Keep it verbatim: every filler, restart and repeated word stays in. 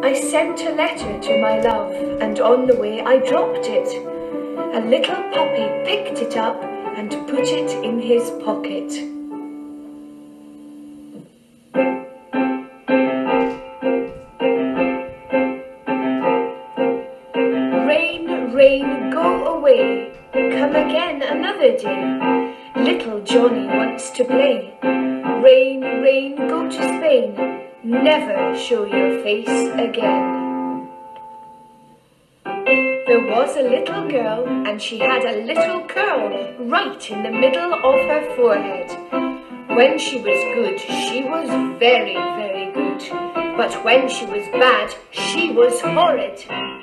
I sent a letter to my love, and on the way I dropped it. A little puppy picked it up and put it in his pocket. Rain, rain, go away, come again another day. Little Johnny wants to play. Rain, rain, go to Spain, never show your face again. There was a little girl, and she had a little curl right in the middle of her forehead. When she was good, she was very, very good. But when she was bad, she was horrid.